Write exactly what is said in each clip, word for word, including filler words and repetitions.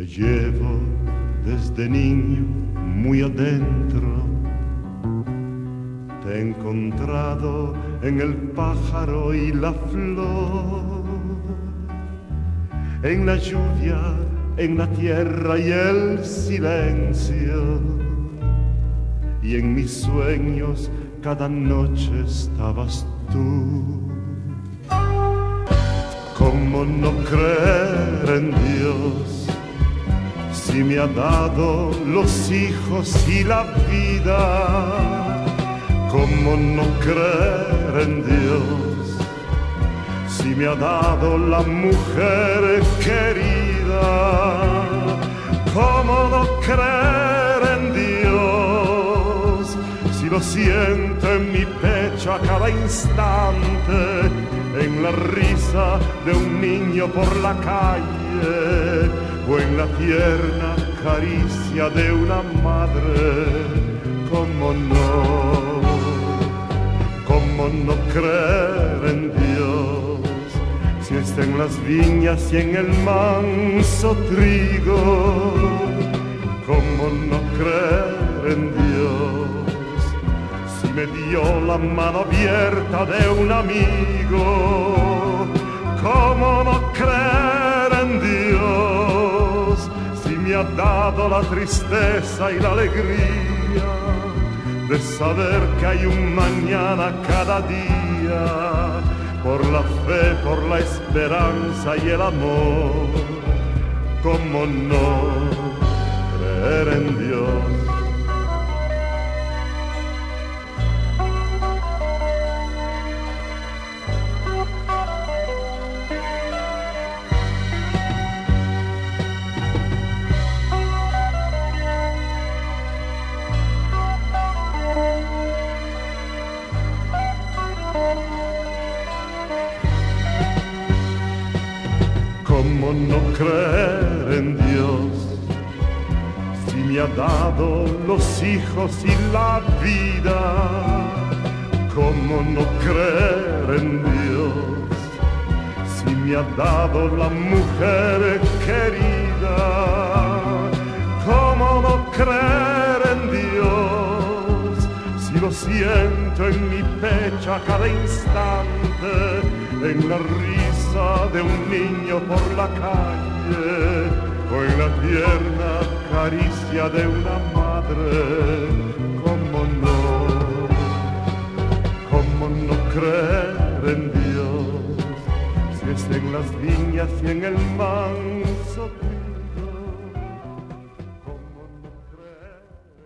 Te llevo desde niño muy adentro, te he encontrado en el pájaro y la flor, en la lluvia, en la tierra y el silencio, y en mis sueños cada noche estabas tú. ¿Cómo no creer en Dios si me ha dado los hijos y la vida? ¿Cómo no creer en Dios si me ha dado la mujer querida? ¿Cómo no creer en Dios si lo siento en mi pecho a cada instante, en la risa de un niño por la calle o en la tierna caricia de una madre? ¿Cómo no? ¿Cómo no creer en Dios si está en las viñas y en el manso trigo? ¿Cómo no creer en Dios si me dio la mano abierta de un amigo? ¿Cómo no creer en Dios si me ha dado la tristeza y la alegría de saber que hay un mañana cada día, por la fe, por la esperanza y el amor? ¿Cómo no creer en Dios? ¿Cómo no creer en Dios si me ha dado los hijos y la vida? ¿Cómo no creer en Dios si me ha dado la mujer querida? ¿Cómo no creer en Dios si lo siento en mi pecho a cada instante, en la risa de un niño por la calle o en la tierna caricia de una madre? ¿Cómo no? ¿Cómo no creer en Dios si es en las viñas y en el manso trigo? ¿Cómo no creer en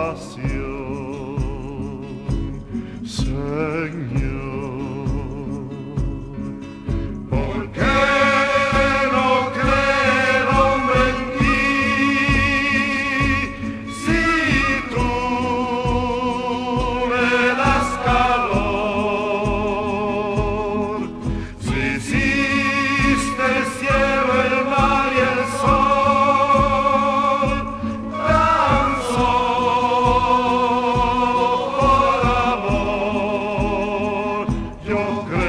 pasión, Señor. ¿Por qué no creer, hombre, en ti? Si tú me das calor, si hiciste el cielo, el mar y el sol, tan solo por amor, yo creo.